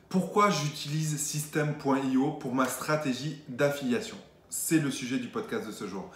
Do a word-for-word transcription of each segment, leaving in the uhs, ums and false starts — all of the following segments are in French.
Pourquoi j'utilise System point i o pour ma stratégie d'affiliation? C'est le sujet du podcast de ce jour.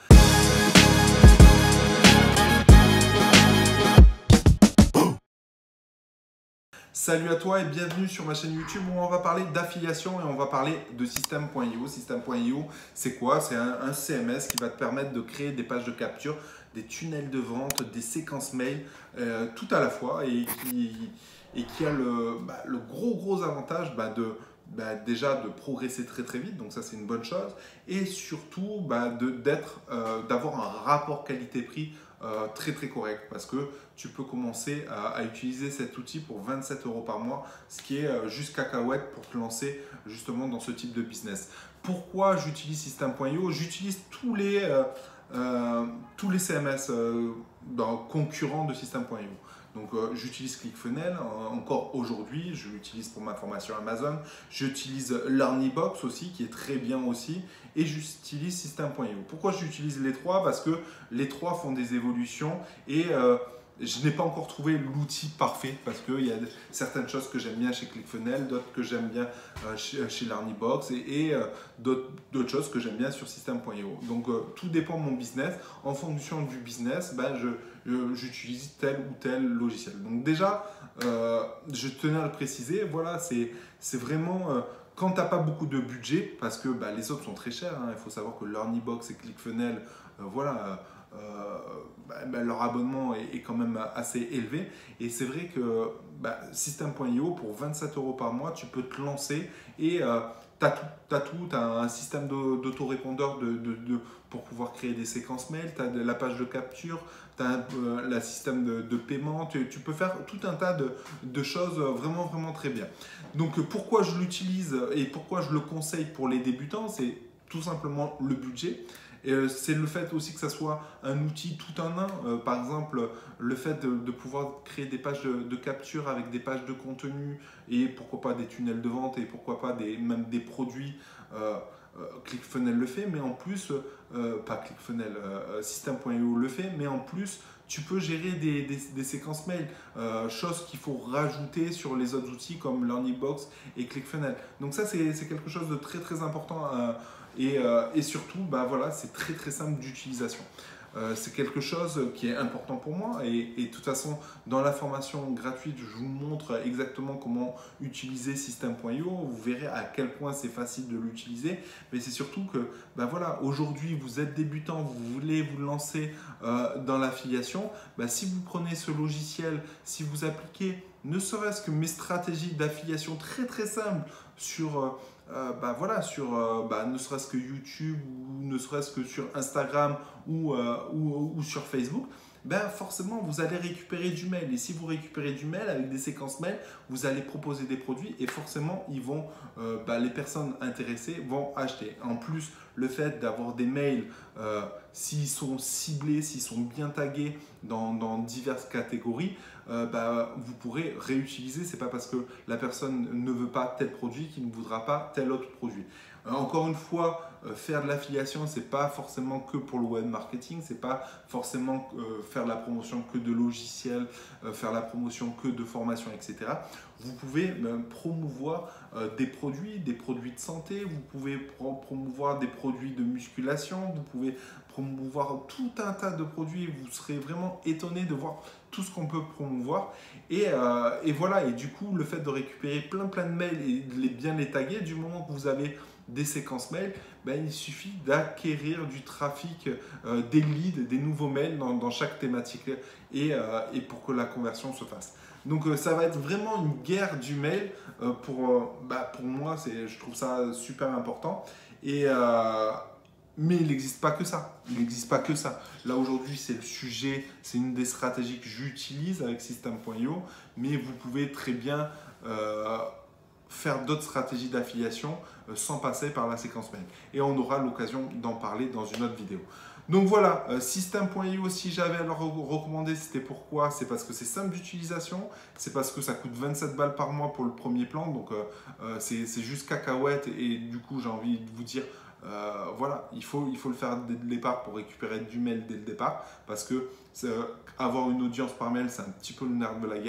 Salut à toi et bienvenue sur ma chaîne YouTube où on va parler d'affiliation et on va parler de System point i o. System point i o, c'est quoi? C'est un, un C M S qui va te permettre de créer des pages de capture, des tunnels de vente, des séquences mail, euh, tout à la fois et qui, et qui a le, bah, le gros gros avantage bah, de bah, déjà de progresser très très vite, donc ça c'est une bonne chose, et surtout bah, de, d'être, euh, d'avoir un rapport qualité-prix euh, très très correct, parce que tu peux commencer à, à utiliser cet outil pour vingt-sept euros par mois, ce qui est euh, juste cacahuète pour te lancer justement dans ce type de business. Pourquoi j'utilise System point i o? J'utilise tous les, euh, euh, tous les C M S euh, dans, concurrents de System point i o. Donc euh, j'utilise ClickFunnels euh, encore aujourd'hui, je l'utilise pour ma formation Amazon, j'utilise LearnyBox aussi qui est très bien aussi et j'utilise System point i o. Pourquoi j'utilise les trois? Parce que les trois font des évolutions et euh, je n'ai pas encore trouvé l'outil parfait parce qu'il y a certaines choses que j'aime bien chez ClickFunnels, d'autres que j'aime bien euh, chez, chez LearnyBox et, et euh, d'autres choses que j'aime bien sur System point i o. Donc euh, tout dépend de mon business. En fonction du business, ben, je j'utilise tel ou tel logiciel. Donc déjà, euh, je tenais à le préciser, voilà, c'est vraiment euh, quand tu n'as pas beaucoup de budget, parce que bah, les autres sont très chers, hein, il faut savoir que LearnyBox et ClickFunnels, euh, voilà, euh, bah, bah, leur abonnement est, est quand même assez élevé. Et c'est vrai que bah, System point i o, pour vingt-sept euros par mois, tu peux te lancer et euh, tu as tout, tu as un système d'autorépondeur de, de, de, pour pouvoir créer des séquences mail, tu as la page de capture, tu as un euh, système de, de paiement, tu, tu peux faire tout un tas de, de choses vraiment, vraiment très bien. Donc pourquoi je l'utilise et pourquoi je le conseille pour les débutants, c'est tout simplement le budget. C'est le fait aussi que ça soit un outil tout en un. Euh, par exemple, le fait de, de pouvoir créer des pages de, de capture avec des pages de contenu et pourquoi pas des tunnels de vente et pourquoi pas des, même des produits. Euh, euh, ClickFunnels le fait, mais en plus, euh, pas ClickFunnels, euh, System point i o le fait, mais en plus, tu peux gérer des, des, des séquences mail, euh, chose qu'il faut rajouter sur les autres outils comme LearnyBox et ClickFunnels. Donc ça, c'est quelque chose de très très important euh, et, euh, et surtout, bah, voilà, c'est très très simple d'utilisation. Euh, c'est quelque chose qui est important pour moi et, et de toute façon dans la formation gratuite je vous montre exactement comment utiliser System point i o, vous verrez à quel point c'est facile de l'utiliser, mais c'est surtout que ben voilà, aujourd'hui vous êtes débutant, vous voulez vous lancer euh, dans l'affiliation, ben, si vous prenez ce logiciel, si vous appliquez ne serait-ce que mes stratégies d'affiliation très très simples sur euh, Euh, bah voilà, sur euh, bah, ne serait-ce que YouTube ou ne serait-ce que sur Instagram ou, euh, ou, ou sur Facebook, ben forcément vous allez récupérer du mail. Et si vous récupérez du mail avec des séquences mail, vous allez proposer des produits et forcément ils vont, euh, bah, les personnes intéressées vont acheter. En plus, le fait d'avoir des mails, euh, s'ils sont ciblés, s'ils sont bien tagués dans, dans diverses catégories, euh, bah, vous pourrez réutiliser. C'est pas parce que la personne ne veut pas tel produit qu'il ne voudra pas tel autre produit. Euh, encore une fois, euh, faire de l'affiliation, c'est pas forcément que pour le web marketing, c'est pas forcément euh, faire la promotion que de logiciels, euh, faire la promotion que de formation, et cetera. Vous pouvez euh, promouvoir euh, des produits, des produits de santé, vous pouvez pro promouvoir des produits de musculation, vous pouvez promouvoir tout un tas de produits. Vous serez vraiment étonné de voir tout ce qu'on peut promouvoir. Et, euh, et voilà, et du coup, le fait de récupérer plein plein de mails et de les bien les taguer, du moment que vous avez des séquences mails, ben, il suffit d'acquérir du trafic, euh, des leads, des nouveaux mails dans, dans chaque thématique et, euh, et pour que la conversion se fasse. Donc euh, ça va être vraiment une guerre du mail. Euh, pour, euh, bah, pour moi, je trouve ça super important. Et, euh, mais il n'existe pas que ça. Il n'existe pas que ça. Là aujourd'hui, c'est le sujet, c'est une des stratégies que j'utilise avec System point i o. Mais vous pouvez très bien euh, faire d'autres stratégies d'affiliation euh, sans passer par la séquence mail. Et on aura l'occasion d'en parler dans une autre vidéo. Donc voilà, euh, System point i o, si j'avais à le recommander, c'était pourquoi? C'est parce que c'est simple d'utilisation, c'est parce que ça coûte vingt-sept balles par mois pour le premier plan, donc euh, euh, c'est juste cacahuète et du coup j'ai envie de vous dire, euh, voilà, il faut, il faut le faire dès le départ pour récupérer du mail dès le départ, parce que euh, avoir une audience par mail, c'est un petit peu le nerf de la guerre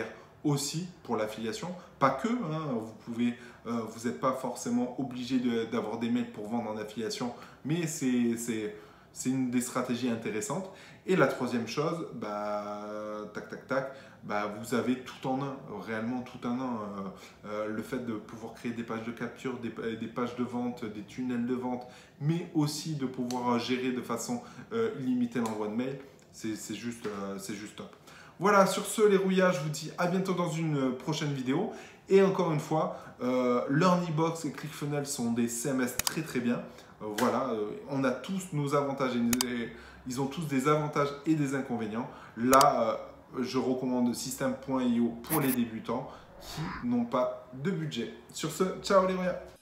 aussi pour l'affiliation. Pas que, hein, vous pouvez, euh, vous n'êtes pas forcément obligé d'avoir des mails pour vendre en affiliation, mais c'est c'est une des stratégies intéressantes. Et la troisième chose, bah, tac, tac, tac, bah, vous avez tout en un, réellement tout en un. Euh, euh, le fait de pouvoir créer des pages de capture, des, des pages de vente, des tunnels de vente, mais aussi de pouvoir gérer de façon euh, illimitée l'envoi de mails, c'est juste, euh, c'est juste top. Voilà, sur ce, les rouillages, je vous dis à bientôt dans une prochaine vidéo. Et encore une fois, euh, LearnyBox et ClickFunnels sont des C M S très très bien. Euh, voilà, euh, on a tous nos avantages et ils ont tous des avantages et des inconvénients. Là, euh, je recommande System point i o pour les débutants qui n'ont pas de budget. Sur ce, ciao les rouillards.